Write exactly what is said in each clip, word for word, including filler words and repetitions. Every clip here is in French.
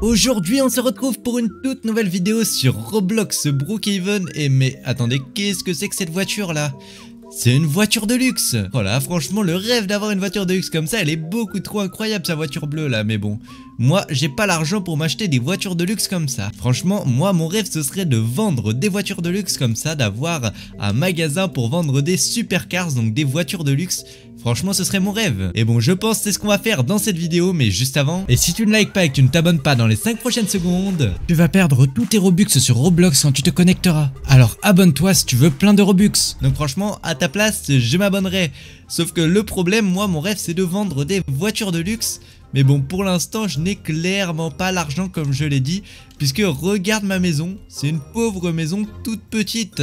Aujourd'hui on se retrouve pour une toute nouvelle vidéo sur Roblox Brookhaven. Et mais attendez, qu'est-ce que c'est que cette voiture là? C'est une voiture de luxe. Voilà, franchement le rêve d'avoir une voiture de luxe comme ça, elle est beaucoup trop incroyable sa voiture bleue là. Mais bon, moi j'ai pas l'argent pour m'acheter des voitures de luxe comme ça. Franchement moi mon rêve ce serait de vendre des voitures de luxe comme ça, d'avoir un magasin pour vendre des supercars, donc des voitures de luxe. Franchement ce serait mon rêve. Et bon je pense que c'est ce qu'on va faire dans cette vidéo, mais juste avant, et si tu ne likes pas et que tu ne t'abonnes pas dans les cinq prochaines secondes, tu vas perdre tous tes Robux sur Roblox quand tu te connecteras. Alors abonne-toi si tu veux plein de Robux. Donc franchement à ta place je m'abonnerai. Sauf que le problème, moi mon rêve c'est de vendre des voitures de luxe. Mais bon pour l'instant je n'ai clairement pas l'argent comme je l'ai dit, puisque regarde ma maison, c'est une pauvre maison toute petite.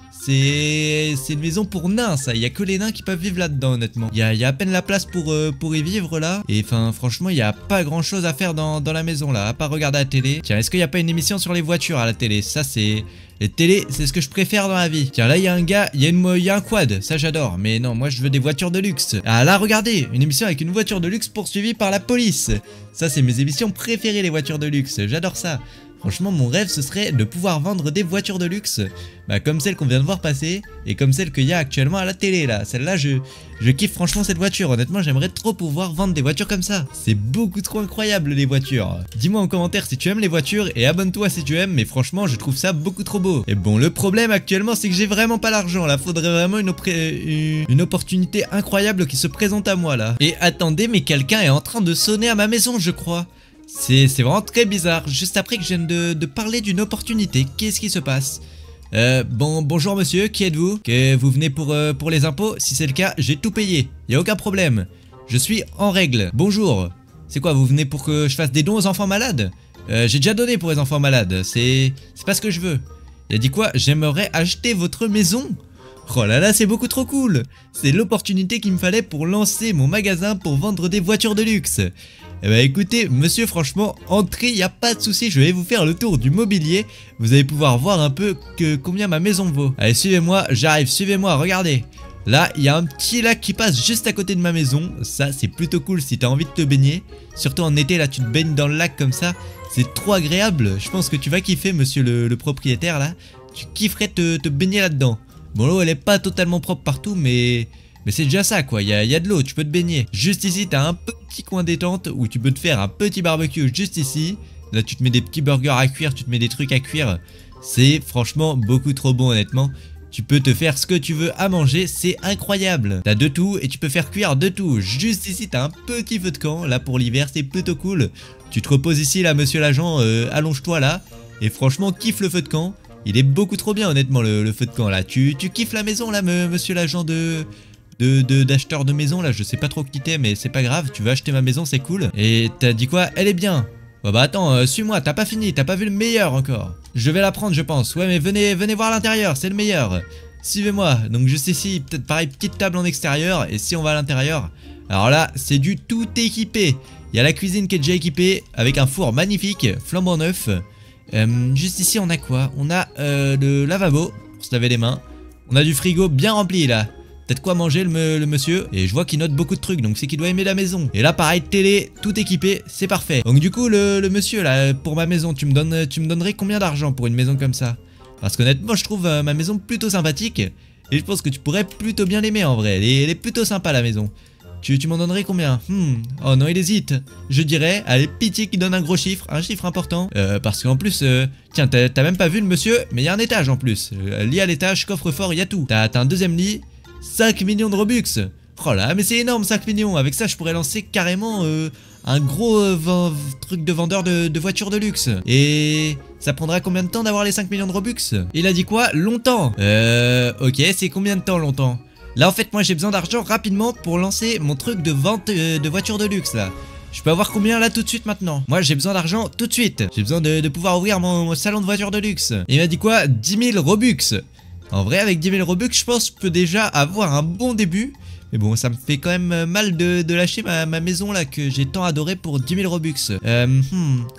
C'est une maison pour nains ça, il n'y a que les nains qui peuvent vivre là-dedans honnêtement. Il y a, y a à peine la place pour, euh, pour y vivre là. Et enfin franchement il n'y a pas grand chose à faire dans, dans la maison là, à part regarder la télé. Tiens, est-ce qu'il n'y a pas une émission sur les voitures à la télé? Ça c'est... Les télés c'est ce que je préfère dans la vie. Tiens là il y a un gars, il y, y a un quad, ça j'adore. Mais non moi je veux des voitures de luxe. Ah là regardez, une émission avec une voiture de luxe poursuivie par la police. Ça c'est mes émissions préférées, les voitures de luxe, j'adore ça. Franchement mon rêve ce serait de pouvoir vendre des voitures de luxe, bah, comme celle qu'on vient de voir passer et comme celle qu'il y a actuellement à la télé là. Celle-là je, je kiffe franchement cette voiture, honnêtement j'aimerais trop pouvoir vendre des voitures comme ça. C'est beaucoup trop incroyable les voitures. Dis-moi en commentaire si tu aimes les voitures et abonne-toi si tu aimes, mais franchement je trouve ça beaucoup trop beau. Et bon le problème actuellement c'est que j'ai vraiment pas l'argent là, faudrait vraiment une, une, une opportunité incroyable qui se présente à moi là. Et attendez, mais quelqu'un est en train de sonner à ma maison je crois. C'est vraiment très bizarre, juste après que je viens de, de parler d'une opportunité. Qu'est-ce qui se passe? Euh, bon, bonjour monsieur, qui êtes-vous? Que vous venez pour, euh, pour les impôts? Si c'est le cas, j'ai tout payé, y a aucun problème. Je suis en règle. Bonjour. C'est quoi, vous venez pour que je fasse des dons aux enfants malades? euh, J'ai déjà donné pour les enfants malades, c'est c'est pas ce que je veux. Il a dit quoi? J'aimerais acheter votre maison. Oh là là, c'est beaucoup trop cool. C'est l'opportunité qu'il me fallait pour lancer mon magasin pour vendre des voitures de luxe. Eh bah écoutez monsieur, franchement entrez, y a pas de souci, je vais vous faire le tour du mobilier. Vous allez pouvoir voir un peu que combien ma maison vaut. Allez suivez-moi, j'arrive, suivez-moi, regardez. Là il y a un petit lac qui passe juste à côté de ma maison. Ça c'est plutôt cool si t'as envie de te baigner. Surtout en été là, tu te baignes dans le lac comme ça. C'est trop agréable, je pense que tu vas kiffer monsieur le, le propriétaire là. Tu kifferais te, te baigner là-dedans. Bon l'eau elle est pas totalement propre partout, mais... Mais c'est déjà ça quoi, il y a, y a de l'eau, tu peux te baigner. Juste ici t'as un petit coin détente où tu peux te faire un petit barbecue juste ici. Là tu te mets des petits burgers à cuire, tu te mets des trucs à cuire. C'est franchement beaucoup trop bon honnêtement. Tu peux te faire ce que tu veux à manger, c'est incroyable. T'as de tout et tu peux faire cuire de tout. Juste ici t'as un petit feu de camp, là pour l'hiver c'est plutôt cool. Tu te reposes ici là monsieur l'agent, euh, allonge-toi là. Et franchement kiffe le feu de camp. Il est beaucoup trop bien honnêtement le, le feu de camp là. Tu, tu kiffes la maison là me, monsieur l'agent de... de d'acheteur de, de maison là, je sais pas trop qui t'es mais c'est pas grave, tu veux acheter ma maison c'est cool. Et t'as dit quoi? Elle est bien. Bah bah attends, euh, suis-moi, t'as pas fini, t'as pas vu le meilleur encore. Je vais la prendre je pense, ouais mais venez, venez voir l'intérieur, c'est le meilleur. Suivez-moi, donc juste ici, peut-être pareil, petite table en extérieur. Et si on va à l'intérieur, alors là c'est du tout équipé. Il y a la cuisine qui est déjà équipée avec un four magnifique, flambant neuf. euh, Juste ici on a quoi? On a euh, le lavabo pour se laver les mains. On a du frigo bien rempli là. Peut-être quoi manger le, me, le monsieur. Et je vois qu'il note beaucoup de trucs, donc c'est qu'il doit aimer la maison. Et là pareil, télé, tout équipé, c'est parfait. Donc du coup le, le monsieur là, pour ma maison, tu me, donnes, tu me donnerais combien d'argent pour une maison comme ça? Parce qu'honnêtement je trouve euh, ma maison plutôt sympathique. Et je pense que tu pourrais plutôt bien l'aimer en vrai. Elle est, elle est plutôt sympa la maison. Tu, tu m'en donnerais combien? hmm. Oh non il hésite. Je dirais, allez pitié qui donne un gros chiffre, un chiffre important. euh, Parce qu'en plus, euh, tiens t'as même pas vu le monsieur, mais il y a un étage en plus. euh, Lit à l'étage, coffre-fort, il y a tout. T'as un deuxième lit. cinq millions de Robux. Oh là, mais c'est énorme cinq millions. Avec ça je pourrais lancer carrément euh, un gros euh, truc de vendeur de, de voitures de luxe. Et ça prendra combien de temps d'avoir les cinq millions de Robux? Il a dit quoi? Longtemps. Euh ok, c'est combien de temps longtemps? Là en fait moi j'ai besoin d'argent rapidement pour lancer mon truc de vente euh, de voitures de luxe là. Je peux avoir combien là tout de suite maintenant? Moi j'ai besoin d'argent tout de suite. J'ai besoin de, de pouvoir ouvrir mon, mon salon de voitures de luxe. Et il m'a dit quoi? dix mille Robux. En vrai avec dix mille Robux je pense que je peux déjà avoir un bon début. Mais bon ça me fait quand même mal de, de lâcher ma, ma maison là que j'ai tant adoré pour dix mille Robux. euh, hmm.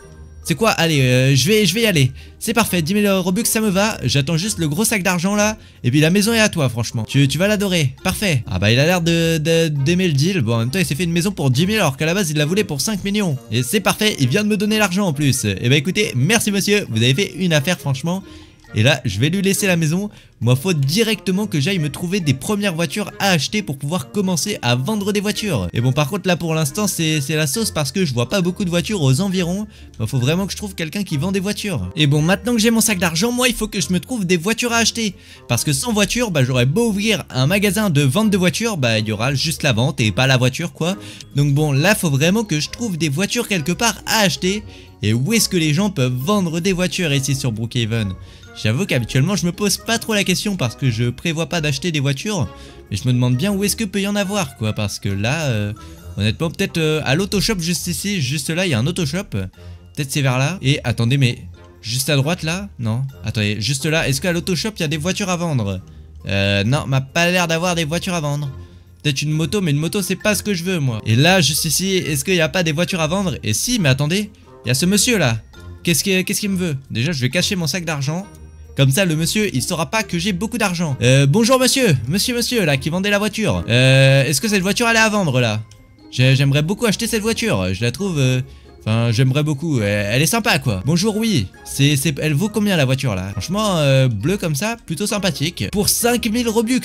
C'est quoi? Allez, euh, je vais, je vais y aller. C'est parfait, dix mille Robux, ça me va. J'attends juste le gros sac d'argent là. Et puis la maison est à toi, franchement. Tu, tu vas l'adorer. Parfait. Ah bah, il a l'air de, de, d'aimer le deal. Bon, en même temps, il s'est fait une maison pour dix mille alors qu'à la base, il la voulait pour cinq millions. Et c'est parfait, il vient de me donner l'argent en plus. Et bah, écoutez, merci monsieur. Vous avez fait une affaire, franchement. Et là, je vais lui laisser la maison. Moi, faut directement que j'aille me trouver des premières voitures à acheter pour pouvoir commencer à vendre des voitures. Et bon, par contre, là, pour l'instant, c'est la sauce parce que je vois pas beaucoup de voitures aux environs. Bah, faut vraiment que je trouve quelqu'un qui vend des voitures. Et bon, maintenant que j'ai mon sac d'argent, moi, il faut que je me trouve des voitures à acheter. Parce que sans voiture, bah, j'aurais beau ouvrir un magasin de vente de voitures, bah, il y aura juste la vente et pas la voiture, quoi. Donc bon, là, faut vraiment que je trouve des voitures quelque part à acheter. Et où est-ce que les gens peuvent vendre des voitures ici sur Brookhaven? J'avoue qu'habituellement je me pose pas trop la question parce que je prévois pas d'acheter des voitures. Mais je me demande bien où est-ce que peut y en avoir quoi. Parce que là, euh, honnêtement peut-être euh, à l'autoshop juste ici, juste là il y a un autoshop. Peut-être c'est vers là. Et attendez mais juste à droite là? Non. Attendez, juste là, est-ce qu'à l'autoshop il y a des voitures à vendre? Euh non, m'a pas l'air d'avoir des voitures à vendre. Peut-être une moto, mais une moto c'est pas ce que je veux moi. Et là juste ici, est-ce qu'il n'y a pas des voitures à vendre? Et si, mais attendez, il y a ce monsieur là. Qu'est-ce qu'il qu'est-ce qu'il me veut? Déjà je vais cacher mon sac d'argent. Comme ça le monsieur il saura pas que j'ai beaucoup d'argent. Euh bonjour monsieur, monsieur monsieur là qui vendait la voiture. Euh est-ce que cette voiture elle est à vendre là? J'aimerais beaucoup acheter cette voiture, je la trouve euh... Enfin j'aimerais beaucoup, elle, elle est sympa quoi. Bonjour oui, c'est elle vaut combien la voiture là? Franchement euh, bleu comme ça, plutôt sympathique. Pour cinq mille Robux.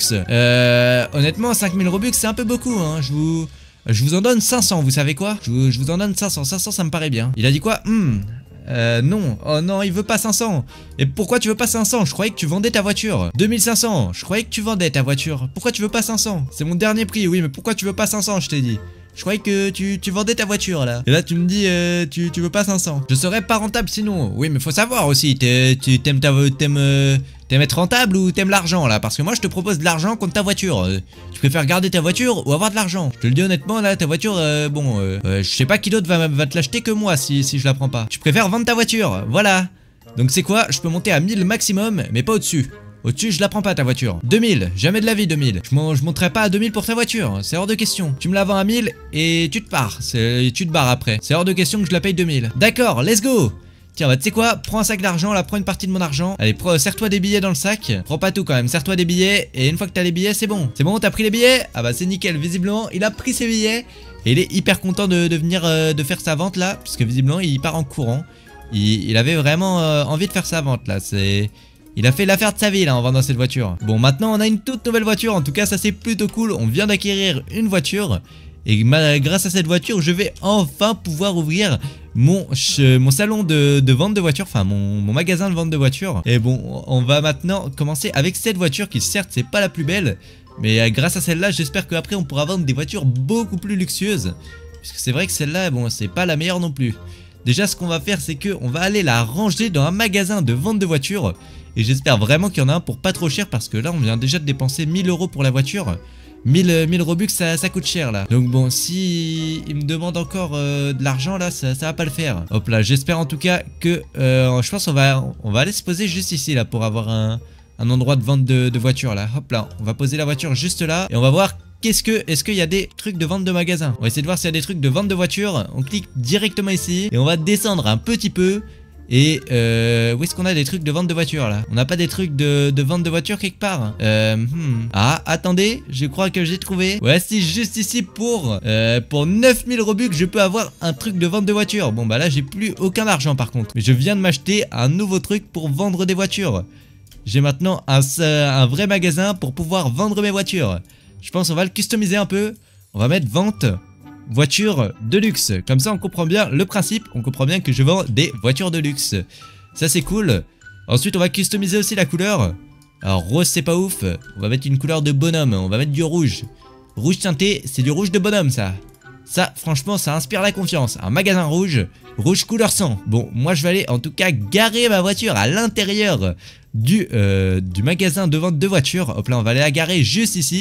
Euh honnêtement cinq mille Robux c'est un peu beaucoup hein, je vous... Je vous en donne cinq cents, vous savez quoi? je vous, je vous en donne cinq cents, cinq cents ça me paraît bien. Il a dit quoi? Hmm... Euh non, oh non il veut pas cinq cents. Et pourquoi tu veux pas cinq cents? Je croyais que tu vendais ta voiture. Deux mille cinq cents, je croyais que tu vendais ta voiture. Pourquoi tu veux pas cinq cents? C'est mon dernier prix, oui mais pourquoi tu veux pas cinq cents je t'ai dit? Je croyais que tu, tu vendais ta voiture là. Et là tu me dis euh, tu, tu veux pas cinq cents. Je serais pas rentable sinon. Oui mais faut savoir aussi, tu t'aimes ta t'aimes euh, t'aimes être rentable ou t'aimes l'argent là? Parce que moi je te propose de l'argent contre ta voiture. euh, Tu préfères garder ta voiture ou avoir de l'argent? Je te le dis honnêtement là, ta voiture euh, bon euh, euh, je sais pas qui d'autre va, va te l'acheter que moi si, si je la prends pas. Tu préfères vendre ta voiture, voilà. Donc c'est quoi? Je peux monter à mille maximum mais pas au-dessus. Au-dessus, je la prends pas ta voiture. deux mille, jamais de la vie deux mille. Je, je monterai pas à deux mille pour ta voiture, c'est hors de question. Tu me la vends à mille et tu te pars. Tu te barres après. C'est hors de question que je la paye deux mille. D'accord, let's go. Tiens, bah tu sais quoi, prends un sac d'argent, là, prends une partie de mon argent. Allez, serre-toi des billets dans le sac. Prends pas tout quand même, serre-toi des billets. Et une fois que t'as les billets, c'est bon. C'est bon, t'as pris les billets? Ah bah c'est nickel, visiblement, il a pris ses billets. Et il est hyper content de, de venir euh, de faire sa vente là. Parce que visiblement, il part en courant. Il, il avait vraiment euh, envie de faire sa vente là, c'est... Il a fait l'affaire de sa vie là en vendant cette voiture. Bon maintenant on a une toute nouvelle voiture, en tout cas ça c'est plutôt cool. On vient d'acquérir une voiture. Et grâce à cette voiture je vais enfin pouvoir ouvrir mon, mon salon de, de vente de voitures. Enfin mon, mon magasin de vente de voitures. Et bon on va maintenant commencer avec cette voiture qui certes c'est pas la plus belle. Mais grâce à celle-là j'espère qu'après on pourra vendre des voitures beaucoup plus luxueuses. Parce que c'est vrai que celle-là bon c'est pas la meilleure non plus. Déjà ce qu'on va faire c'est que on va aller la ranger dans un magasin de vente de voitures. Et j'espère vraiment qu'il y en a un pour pas trop cher parce que là on vient déjà de dépenser mille euros pour la voiture. mille, mille Robux ça, ça coûte cher là. Donc bon si il me demande encore euh, de l'argent là ça, ça va pas le faire. Hop là j'espère en tout cas que euh, je pense on va, on va aller se poser juste ici là pour avoir un, un endroit de vente de, de voitures là. Hop là on va poser la voiture juste là et on va voir. Qu'est-ce que, est-ce qu'il y a des trucs de vente de magasin? On va essayer de voir s'il y a des trucs de vente de voitures. On clique directement ici et on va descendre un petit peu. Et euh, où est-ce qu'on a des trucs de vente de voitures là? On n'a pas des trucs de, de vente de voitures quelque part? euh, hmm. Ah attendez, je crois que j'ai trouvé. Ouais si juste ici pour euh, pour neuf mille Robux je peux avoir un truc de vente de voitures. Bon bah là j'ai plus aucun argent par contre. Mais je viens de m'acheter un nouveau truc pour vendre des voitures. J'ai maintenant un, un vrai magasin pour pouvoir vendre mes voitures. Je pense qu'on va le customiser un peu. On va mettre vente voiture de luxe. Comme ça on comprend bien le principe. On comprend bien que je vends des voitures de luxe. Ça c'est cool. Ensuite on va customiser aussi la couleur. Alors rose c'est pas ouf. On va mettre une couleur de bonhomme. On va mettre du rouge. Rouge teinté c'est du rouge de bonhomme ça. Ça franchement ça inspire la confiance. Un magasin rouge. Rouge couleur sang. Bon moi je vais aller en tout cas garer ma voiture à l'intérieur du, euh, du magasin de vente de voitures. Hop là on va aller la garer juste ici.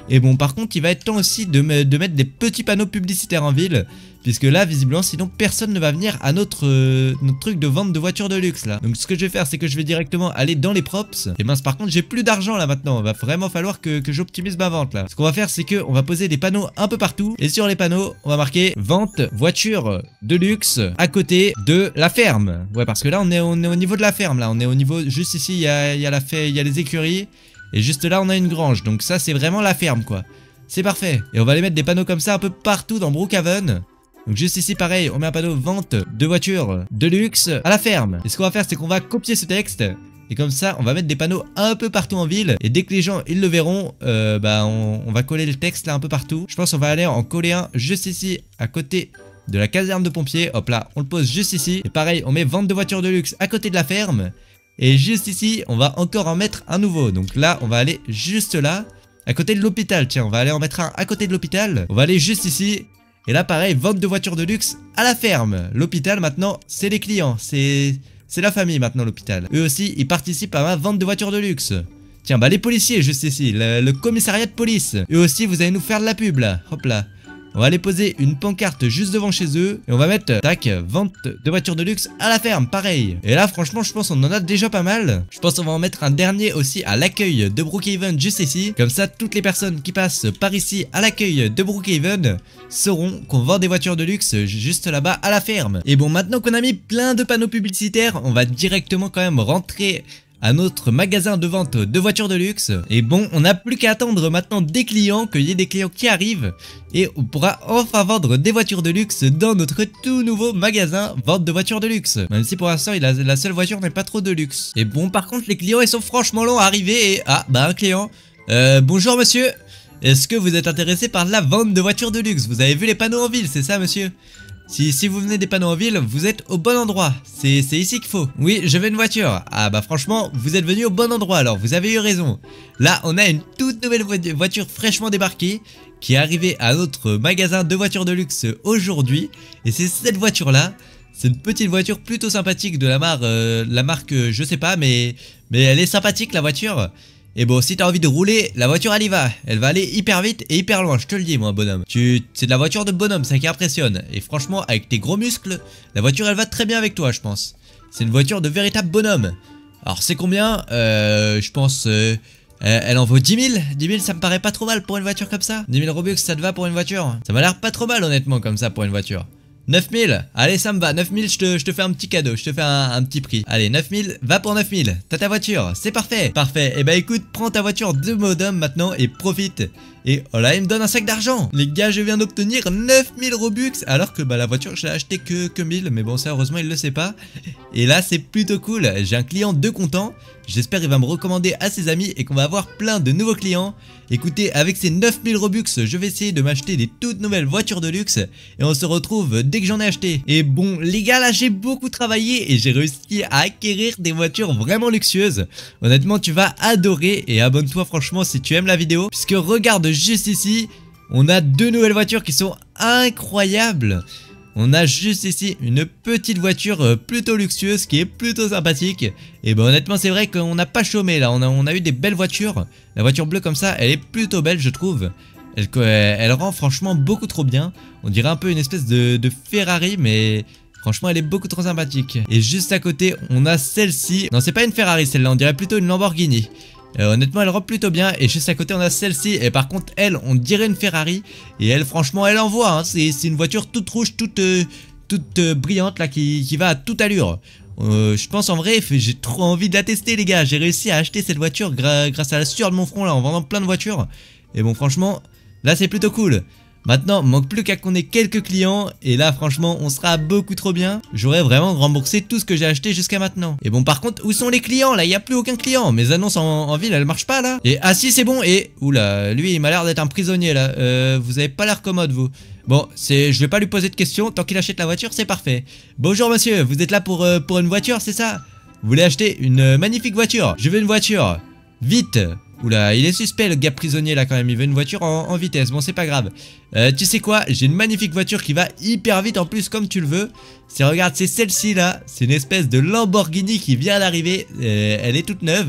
Et bon, par contre, il va être temps aussi de, me, de mettre des petits panneaux publicitaires en ville. Puisque là, visiblement, sinon personne ne va venir à notre, euh, notre truc de vente de voitures de luxe là. Donc ce que je vais faire, c'est que je vais directement aller dans les props. Et mince, par contre, j'ai plus d'argent là maintenant. Il va vraiment falloir que, que j'optimise ma vente là. Ce qu'on va faire, c'est qu'on va poser des panneaux un peu partout. Et sur les panneaux, on va marquer vente voiture de luxe à côté de la ferme. Ouais, parce que là, on est, on est au niveau de la ferme là. On est au niveau, juste ici, il y a, y a la fait, il y a les écuries. Et juste là, on a une grange. Donc ça, c'est vraiment la ferme quoi. C'est parfait. Et on va aller mettre des panneaux comme ça un peu partout dans Brookhaven. Donc juste ici pareil, on met un panneau vente de voitures de luxe à la ferme. Et ce qu'on va faire, c'est qu'on va copier ce texte. Et comme ça, on va mettre des panneaux un peu partout en ville. Et dès que les gens ils le verront, euh, bah on, on va coller le texte là un peu partout. Je pense qu'on va aller en coller un juste ici à côté de la caserne de pompiers. Hop là, on le pose juste ici. Et pareil, on met vente de voitures de luxe à côté de la ferme. Et juste ici, on va encore en mettre un nouveau. Donc là, on va aller juste là, à côté de l'hôpital. Tiens, on va aller en mettre un à côté de l'hôpital. On va aller juste ici. Et là pareil, vente de voitures de luxe à la ferme. L'hôpital maintenant, c'est les clients, c'est c'est la famille maintenant l'hôpital. Eux aussi, ils participent à ma vente de voitures de luxe. Tiens, bah les policiers juste ici, le, le commissariat de police. Eux aussi, vous allez nous faire de la pub là, hop là. On va aller poser une pancarte juste devant chez eux. Et on va mettre, tac, vente de voitures de luxe à la ferme, pareil. Et là, franchement, je pense qu'on en a déjà pas mal. Je pense qu'on va en mettre un dernier aussi à l'accueil de Brookhaven juste ici. Comme ça, toutes les personnes qui passent par ici à l'accueil de Brookhaven sauront qu'on vend des voitures de luxe juste là-bas à la ferme. Et bon, maintenant qu'on a mis plein de panneaux publicitaires, on va directement quand même rentrer à notre magasin de vente de voitures de luxe. Et bon, on n'a plus qu'à attendre maintenant des clients, qu'il y ait des clients qui arrivent. Et on pourra enfin vendre des voitures de luxe dans notre tout nouveau magasin vente de voitures de luxe. Même si pour l'instant, la seule voiture n'est pas trop de luxe. Et bon, par contre, les clients, ils sont franchement longs à arriver. Et ah, bah un client. Euh, bonjour monsieur. Est-ce que vous êtes intéressé par la vente de voitures de luxe? Vous avez vu les panneaux en ville, c'est ça monsieur? Si, si vous venez des panneaux en ville, vous êtes au bon endroit. C'est ici qu'il faut. Oui, je veux une voiture. Ah bah franchement, vous êtes venu au bon endroit alors, vous avez eu raison. Là, on a une toute nouvelle vo voiture fraîchement débarquée qui est arrivée à notre magasin de voitures de luxe aujourd'hui. Et c'est cette voiture-là. C'est une petite voiture plutôt sympathique de la, mar euh, la marque, euh, je sais pas, mais, mais elle est sympathique la voiture. Et bon, si t'as envie de rouler, la voiture elle y va. Elle va aller hyper vite et hyper loin, je te le dis moi bonhomme. Tu, c'est de la voiture de bonhomme, ça qui impressionne. Et franchement, avec tes gros muscles, la voiture elle va très bien avec toi je pense. C'est une voiture de véritable bonhomme. Alors c'est combien? Euh, je pense... Euh, elle en vaut dix mille. dix mille ça me paraît pas trop mal pour une voiture comme ça. dix mille Robux ça te va pour une voiture? Ça m'a l'air pas trop mal honnêtement comme ça pour une voiture. neuf mille, allez ça me va, neuf mille je te, je te fais un petit cadeau, je te fais un, un petit prix. Allez neuf mille, va pour neuf mille, t'as ta voiture, c'est parfait. Parfait, et bah écoute, prends ta voiture de modem maintenant et profite. Et oh là, il me donne un sac d'argent. Les gars, je viens d'obtenir neuf mille Robux. Alors que bah la voiture, je l'ai acheté que, que mille. Mais bon, ça heureusement, il le sait pas. Et là, c'est plutôt cool. J'ai un client de content. J'espère qu'il va me recommander à ses amis et qu'on va avoir plein de nouveaux clients. Écoutez, avec ces neuf mille Robux, je vais essayer de m'acheter des toutes nouvelles voitures de luxe. Et on se retrouve dès que j'en ai acheté. Et bon, les gars, là, j'ai beaucoup travaillé et j'ai réussi à acquérir des voitures vraiment luxueuses. Honnêtement, tu vas adorer. Et abonne-toi franchement si tu aimes la vidéo. Puisque regarde juste ici, on a deux nouvelles voitures qui sont incroyables. On a juste ici une petite voiture plutôt luxueuse qui est plutôt sympathique. Et ben honnêtement c'est vrai qu'on n'a pas chômé là, on a, on a eu des belles voitures. La voiture bleue comme ça, elle est plutôt belle je trouve. Elle, elle rend franchement beaucoup trop bien. On dirait un peu une espèce de, de Ferrari mais... Franchement elle est beaucoup trop sympathique. Et juste à côté on a celle-ci. Non c'est pas une Ferrari celle-là, on dirait plutôt une Lamborghini. Euh, honnêtement elle rend plutôt bien. Et juste à côté on a celle-ci. Et par contre elle on dirait une Ferrari. Et elle franchement elle envoie hein. C'est une voiture toute rouge, toute, euh, toute euh, brillante là qui, qui va à toute allure. euh, Je pense en vrai j'ai trop envie de la tester les gars. J'ai réussi à acheter cette voiture gra grâce à la sueur de mon front là en vendant plein de voitures. Et bon franchement là c'est plutôt cool. Maintenant, manque plus qu'à qu'on ait quelques clients. Et là, franchement, on sera beaucoup trop bien. J'aurais vraiment remboursé tout ce que j'ai acheté jusqu'à maintenant. Et bon, par contre, où sont les clients? Là, il n'y a plus aucun client. Mes annonces en, en ville, elles marchent pas, là. Et ah si, c'est bon. Et oula, lui, il m'a l'air d'être un prisonnier, là. Euh, vous avez pas l'air commode, vous. Bon, c'est, je vais pas lui poser de questions. Tant qu'il achète la voiture, c'est parfait. Bonjour, monsieur. Vous êtes là pour, euh, pour une voiture, c'est ça? Vous voulez acheter une euh, magnifique voiture? Je veux une voiture. Vite. Oula, il est suspect le gars prisonnier là quand même, il veut une voiture en, en vitesse, bon c'est pas grave. euh, Tu sais quoi, j'ai une magnifique voiture qui va hyper vite en plus comme tu le veux. C'est, regarde, c'est celle-ci là, c'est une espèce de Lamborghini qui vient d'arriver, euh, elle est toute neuve.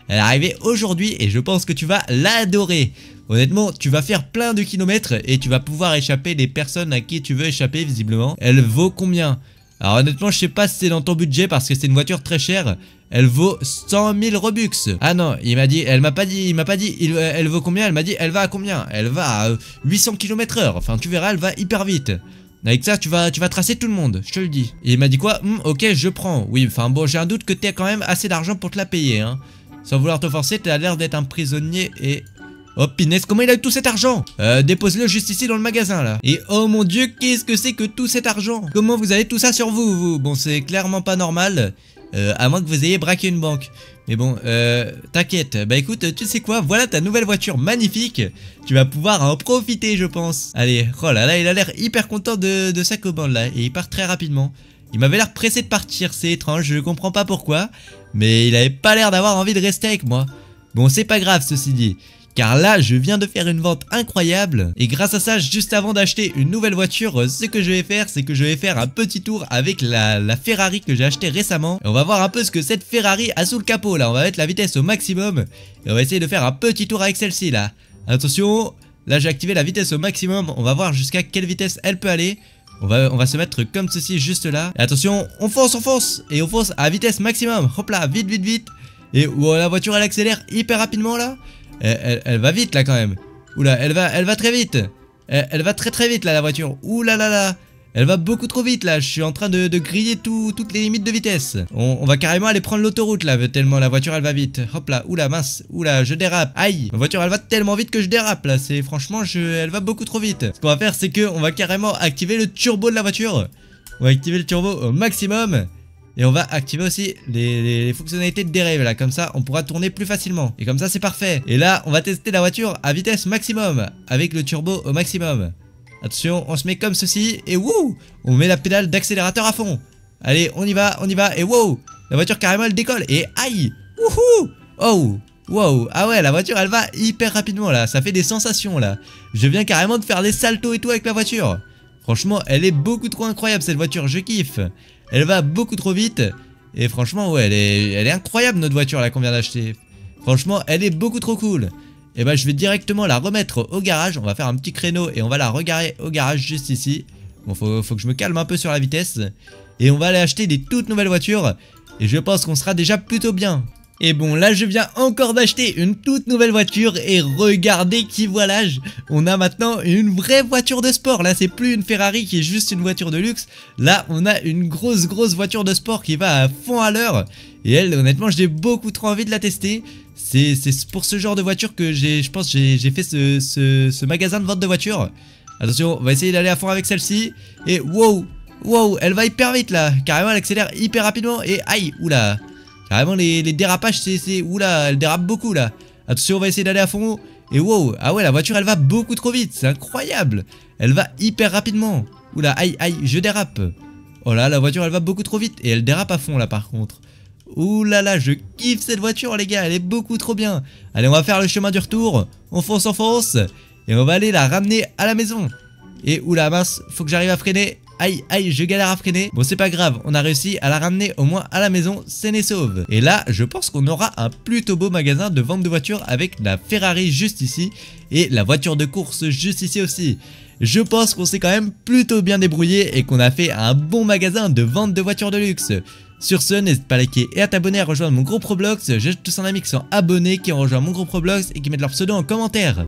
Elle est arrivée aujourd'hui et je pense que tu vas l'adorer. Honnêtement, tu vas faire plein de kilomètres et tu vas pouvoir échapper les personnes à qui tu veux échapper visiblement. Elle vaut combien? Alors honnêtement, je sais pas si c'est dans ton budget parce que c'est une voiture très chère. Elle vaut cent mille Robux. Ah non, il m'a dit, elle m'a pas dit, il m'a pas dit, il, elle vaut combien? Elle m'a dit, elle va à combien? Elle va à huit cents kilomètres heure. Enfin, tu verras, elle va hyper vite. Avec ça, tu vas, tu vas tracer tout le monde, je te le dis. Et il m'a dit quoi? Hm, ok, je prends. Oui, enfin bon, j'ai un doute que tu aies quand même assez d'argent pour te la payer, hein. Sans vouloir te forcer, tu as l'air d'être un prisonnier et... Oh Pinès, comment il a eu tout cet argent? Euh, dépose-le juste ici dans le magasin là. Et oh mon dieu, qu'est-ce que c'est que tout cet argent? Comment vous avez tout ça sur vous, vous? Bon, c'est clairement pas normal. Euh, à moins que vous ayez braqué une banque. Mais bon, euh, t'inquiète. Bah écoute, tu sais quoi? Voilà ta nouvelle voiture magnifique. Tu vas pouvoir en profiter, je pense. Allez, oh là là, il a l'air hyper content de, de sa commande là. Et il part très rapidement. Il m'avait l'air pressé de partir, c'est étrange, je comprends pas pourquoi. Mais il avait pas l'air d'avoir envie de rester avec moi. Bon, c'est pas grave ceci dit. Car là, je viens de faire une vente incroyable. Et grâce à ça, juste avant d'acheter une nouvelle voiture, ce que je vais faire, c'est que je vais faire un petit tour avec la, la Ferrari que j'ai achetée récemment. Et on va voir un peu ce que cette Ferrari a sous le capot là. On va mettre la vitesse au maximum. Et on va essayer de faire un petit tour avec celle-ci là. Attention, là j'ai activé la vitesse au maximum. On va voir jusqu'à quelle vitesse elle peut aller. On va, on va se mettre comme ceci juste là. Et attention, on fonce, on fonce. Et on fonce à vitesse maximum. Hop là, vite, vite, vite. Et wow, la voiture elle accélère hyper rapidement là. Elle, elle, elle va vite là quand même. Oula, elle va, elle va très vite. Elle, elle va très très vite là la voiture. Oula là là. Elle va beaucoup trop vite là. Je suis en train de, de griller tout, toutes les limites de vitesse. On, on va carrément aller prendre l'autoroute là. Tellement la voiture elle va vite. Hop là. Oula mince. Oula je dérape. Aïe. Ma voiture elle va tellement vite que je dérape là. C'est franchement je, elle va beaucoup trop vite. Ce qu'on va faire c'est que on va carrément activer le turbo de la voiture. On va activer le turbo au maximum. Et on va activer aussi les, les, les fonctionnalités de dérive là, comme ça on pourra tourner plus facilement. Et comme ça c'est parfait. Et là on va tester la voiture à vitesse maximum, avec le turbo au maximum. Attention, on se met comme ceci, et wouh, on met la pédale d'accélérateur à fond. Allez, on y va, on y va, et wow, la voiture carrément elle décolle, et aïe, wouhou, oh, wow, ah ouais la voiture elle va hyper rapidement là, ça fait des sensations là. Je viens carrément de faire des saltos et tout avec la voiture. Franchement elle est beaucoup trop incroyable cette voiture, je kiffe. Elle va beaucoup trop vite. Et franchement ouais elle est, elle est incroyable notre voiture là qu'on vient d'acheter. Franchement elle est beaucoup trop cool. Et bah je vais directement la remettre au garage. On va faire un petit créneau et on va la regarer au garage juste ici. Bon faut, faut que je me calme un peu sur la vitesse. Et on va aller acheter des toutes nouvelles voitures. Et je pense qu'on sera déjà plutôt bien. Et bon là je viens encore d'acheter une toute nouvelle voiture. Et regardez qui voilà. On a maintenant une vraie voiture de sport. Là c'est plus une Ferrari qui est juste une voiture de luxe. Là on a une grosse grosse voiture de sport qui va à fond à l'heure. Et elle honnêtement j'ai beaucoup trop envie de la tester. C'est pour ce genre de voiture que j'ai, je pense j'ai fait ce, ce, ce magasin de vente de voitures. Attention on va essayer d'aller à fond avec celle-ci. Et wow, wow elle va hyper vite là. Carrément elle accélère hyper rapidement. Et aïe, oula. Carrément les, les dérapages c'est... Oula, elle dérape beaucoup là. Attention on va essayer d'aller à fond. Et wow, ah ouais la voiture elle va beaucoup trop vite. C'est incroyable. Elle va hyper rapidement. Oula, aïe, aïe, je dérape. Oh là, la voiture elle va beaucoup trop vite. Et elle dérape à fond là par contre. Oula là, je kiffe cette voiture les gars. Elle est beaucoup trop bien. Allez on va faire le chemin du retour. On fonce, on fonce. Et on va aller la ramener à la maison. Et oula mince, faut que j'arrive à freiner. Aïe, aïe, je galère à freiner. Bon, c'est pas grave, on a réussi à la ramener au moins à la maison, saine et sauve. Et là, je pense qu'on aura un plutôt beau magasin de vente de voitures avec la Ferrari juste ici et la voiture de course juste ici aussi. Je pense qu'on s'est quand même plutôt bien débrouillé et qu'on a fait un bon magasin de vente de voitures de luxe. Sur ce, n'hésite pas à liker et à t'abonner à rejoindre mon groupe Roblox. J'ai tous un ami qui sont abonnés, qui ont rejoint mon groupe Roblox et qui mettent leur pseudo en commentaire.